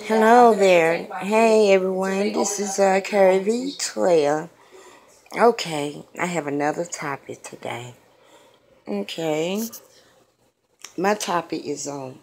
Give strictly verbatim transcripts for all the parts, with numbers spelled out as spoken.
Hello there. Hey everyone, this is uh, Carrie V twelve. Okay, I have another topic today. Okay, my topic is on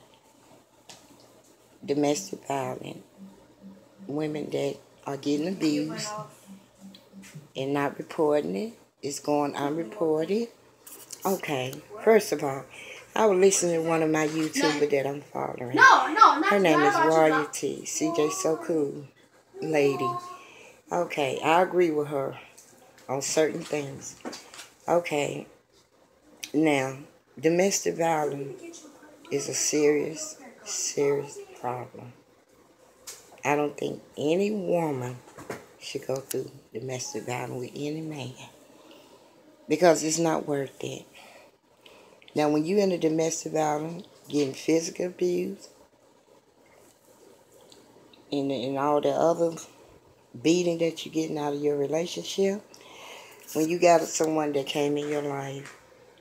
domestic violence. Women that are getting abused and not reporting it. It's going unreported. Okay, first of all, I was listening to one of my YouTubers that I'm following. Her name is Royalty. C J So Cool lady. Okay, I agree with her on certain things. Okay, now, domestic violence is a serious, serious problem. I don't think any woman should go through domestic violence with any man because it's not worth it. Now, when you're in a domestic violence, getting physical abuse and, and all the other beating that you're getting out of your relationship, when you got someone that came in your life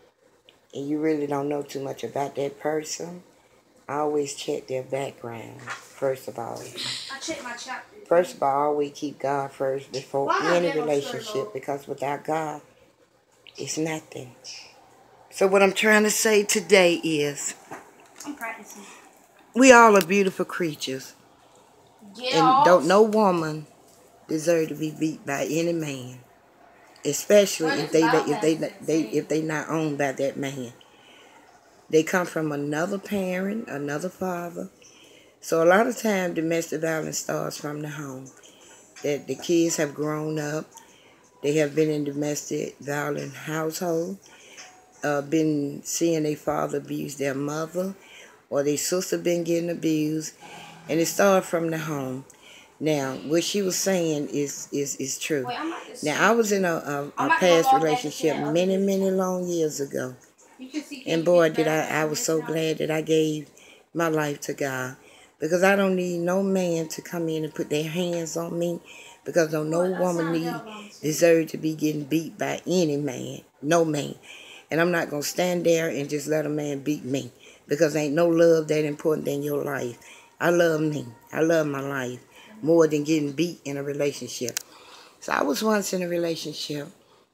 and you really don't know too much about that person, I always check their background, first of all. I check my chapter. First of all, always keep God first before any relationship, because without God, it's nothing. So what I'm trying to say today is, I'm practicing. We all are beautiful creatures. Get and off. Don't no woman deserve to be beat by any man, especially if they if they they if they not owned by that man. They come from another parent, another father. So a lot of times domestic violence starts from the home. That the kids have grown up, they have been in domestic violent household, uh, been seeing their father abuse their mother, or their sister been getting abused, and it started from the home. Now, what she was saying is is is true. Wait, now, I was in a, a, a past relationship many, many long years ago. And boy, did I, I was so glad that I gave my life to God. Because I don't need no man to come in and put their hands on me. Because don't no woman need deserve to be getting beat by any man. No man. And I'm not going to stand there and just let a man beat me. Because ain't no love that important in your life. I love me. I love my life more than getting beat in a relationship. So I was once in a relationship,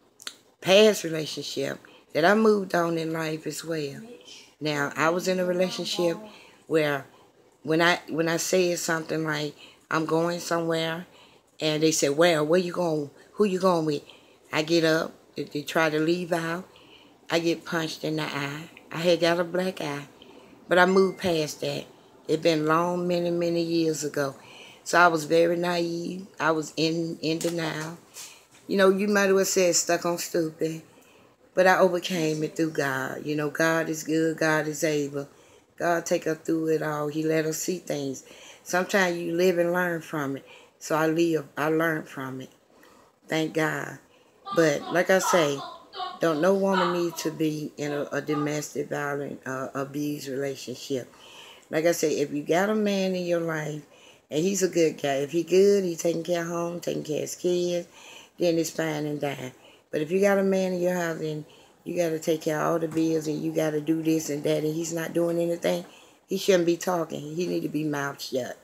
past relationship, that I moved on in life as well. Now, I was in a relationship where when I when I said something like, I'm going somewhere, and they said, where, where you going, who you going with? I get up, they, they try to leave out, I get punched in the eye. I had got a black eye, but I moved past that. It been long, many, many years ago. So I was very naive. I was in, in denial. You know, you might as well say stuck on stupid. But I overcame it through God. You know, God is good. God is able. God take us through it all. He let us see things. Sometimes you live and learn from it. So I live. I learned from it. Thank God. But like I say, don't no woman need to be in a, a domestic violent uh, abuse relationship. Like I say, if you got a man in your life, and he's a good guy. If he good, he taking care of home, taking care of his kids, then it's fine and dine. But if you got a man in your house and you got to take care of all the bills and you got to do this and that and he's not doing anything, he shouldn't be talking. He need to be mouth shut.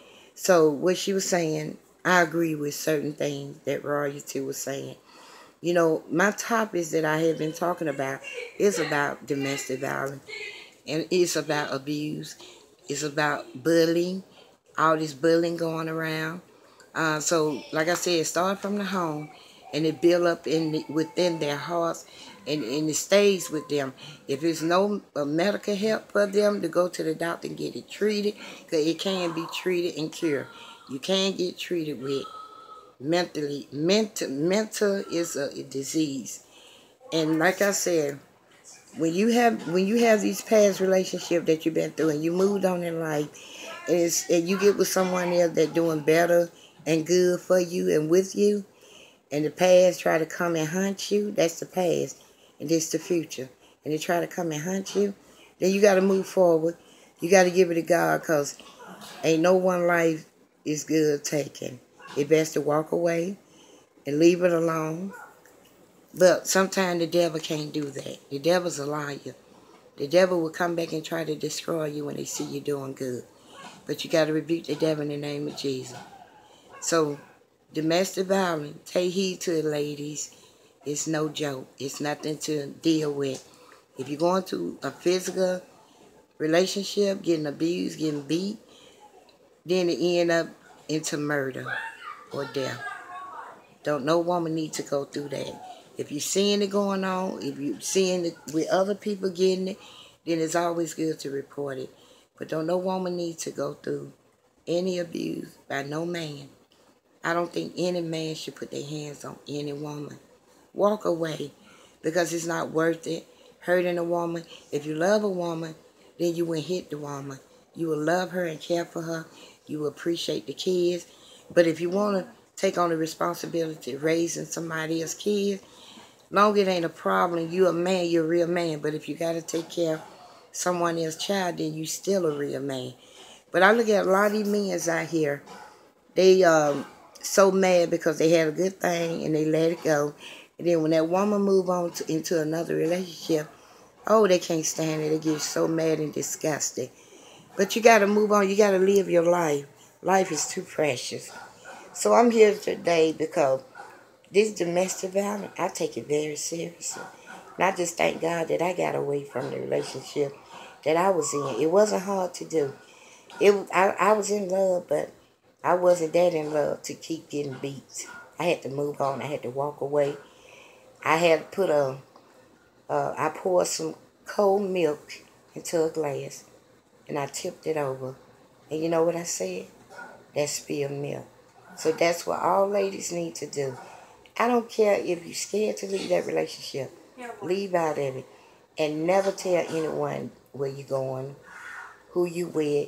So what she was saying, I agree with certain things that Royalty was saying. You know, my topics that I have been talking about is about domestic violence. And it's about abuse. It's about bullying. All this bullying going around. Uh, so, like I said, it started from the home, and it built up in the, within their hearts, and, and it stays with them. If there's no uh, medical help for them to go to the doctor and get it treated, because it can be treated and cured. You can get treated with mentally. Mental, mental is a, a disease, and like I said, when you have when you have these past relationships that you've been through, and you moved on in life, and, it's, and you get with someone else that's doing better and good for you and with you, and the past try to come and hunt you, that's the past, and this the future. And they try to come and hunt you, then you got to move forward. You got to give it to God, because ain't no one life is good taken. It's best to walk away and leave it alone. But sometimes the devil can't do that. The devil's a liar. The devil will come back and try to destroy you when they see you doing good. But you got to rebuke the devil in the name of Jesus. So, domestic violence, take heed to it, ladies. It's no joke. It's nothing to deal with. If you're going through a physical relationship, getting abused, getting beat, then it end up into murder or death. Don't no woman need to go through that. If you're seeing it going on, if you're seeing it with other people getting it, then it's always good to report it. But don't no woman need to go through any abuse by no man. I don't think any man should put their hands on any woman. Walk away, because it's not worth it. Hurting a woman. If you love a woman, then you wouldn't hit the woman. You will love her and care for her. You will appreciate the kids. But if you want to take on the responsibility of raising somebody else's kids, long as it ain't a problem, you a man, you're a real man. But if you got to take care of someone else's child, then you still a real man. But I look at a lot of these men out here, they um so mad because they had a good thing and they let it go. And then when that woman move on to, into another relationship, oh, they can't stand it. They get so mad and disgusted. But you got to move on. You got to live your life. Life is too precious. So I'm here today because this domestic violence, I take it very seriously. And I just thank God that I got away from the relationship that I was in. It wasn't hard to do. It was, I, I was in love, but I wasn't that in love to keep getting beat. I had to move on. I had to walk away. I had to put a, uh, I poured some cold milk into a glass, and I tipped it over. And you know what I said? That's spilled milk. So that's what all ladies need to do. I don't care if you're scared to leave that relationship. Leave out of it. And never tell anyone where you're going, who you with.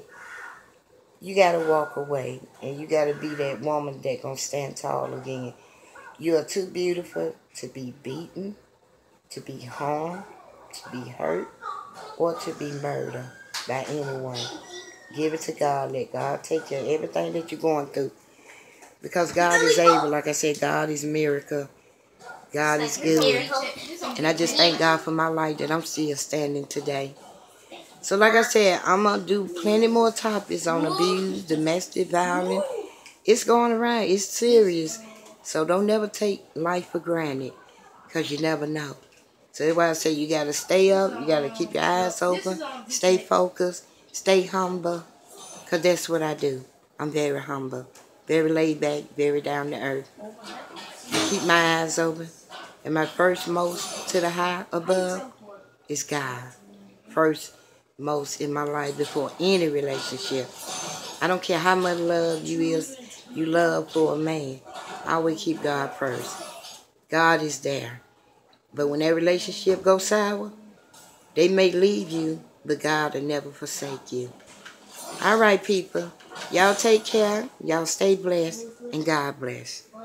You got to walk away. And you got to be that woman that going to stand tall again. You are too beautiful to be beaten, to be harmed, to be hurt, or to be murdered by anyone. Give it to God. Let God take care of everything that you're going through. Because God is able. Like I said, God is a miracle. God is good. And I just thank God for my life that I'm still standing today. So like I said, I'm going to do plenty more topics on abuse, domestic violence. It's going around. It's serious. So don't never take life for granted, because you never know. So that's why I say you got to stay up. You got to keep your eyes open. Stay focused. Stay humble, because that's what I do. I'm very humble. Very laid back. Very down to earth. I keep my eyes open. And my first most to the high above is God. First most in my life before any relationship. I don't care how much love you is, you love for a man. I always keep God first. God is there. But when that relationship goes sour, they may leave you, but God will never forsake you. All right, people. Y'all take care. Y'all stay blessed. And God bless.